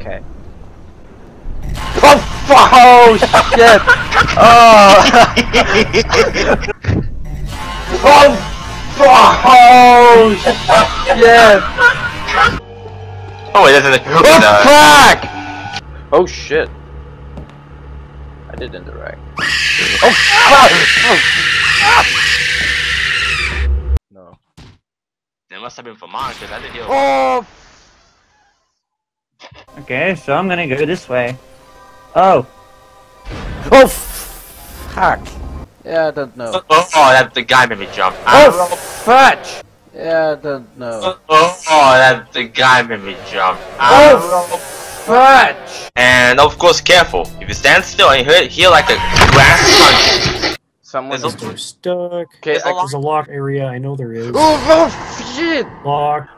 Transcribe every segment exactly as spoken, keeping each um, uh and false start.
Okay. Oh, fuck! Oh, shit! Oh! Oh, fuck! Oh, shit! Oh, wait, that's in the. Oh, fuck! Oh, shit. I did interact. Oh, fuck! No. It must have been for mine, because I didn't hear. Oh! Okay, so I'm gonna go this way. Oh. Oh, fuck! Yeah, I don't know. Oh, oh, that the guy made me jump. Oh, fudge! Yeah, I don't know. Oh, oh, oh, that the guy made me jump. Oh, fudge! And of course, careful. If you stand still and you hear, hear like a grass crunch. Someone There's is a- We're stuck. okay. There's a I... lot- There's a lock area. I know there is. Oh, oh, shit! Lock.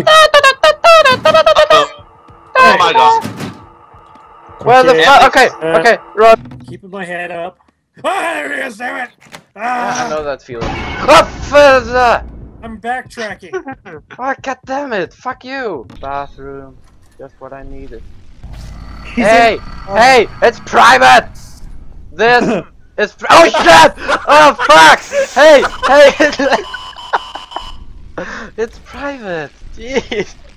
Oh my god. Where the Okay. fuck? Okay, Uh, okay, run. Keeping my head up. Ah, there it is, damn it! I Ah, know that feeling. Oh, further! I'm backtracking. Oh, god damn it! Fuck you! Bathroom. Just what I needed. Hey! Hey! It's private! This is pri- oh shit! Oh fuck! Hey! Hey! It's private! Jeez!